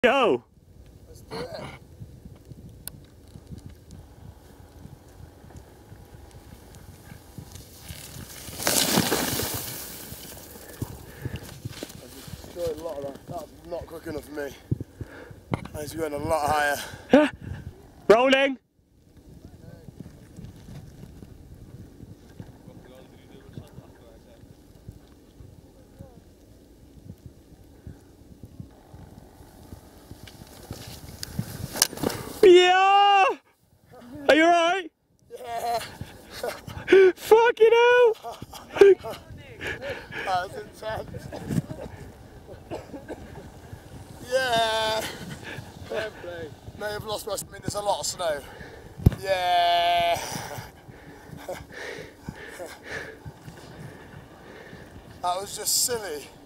Go! Let's do it. I've destroyed a lot of that. That's not quick enough for me. I need to go in a lot higher. Rolling! Yeah! Are you alright? Yeah! Fucking hell! That was intense. Yeah! May have lost my... I mean, there's a lot of snow. Yeah! That was just silly.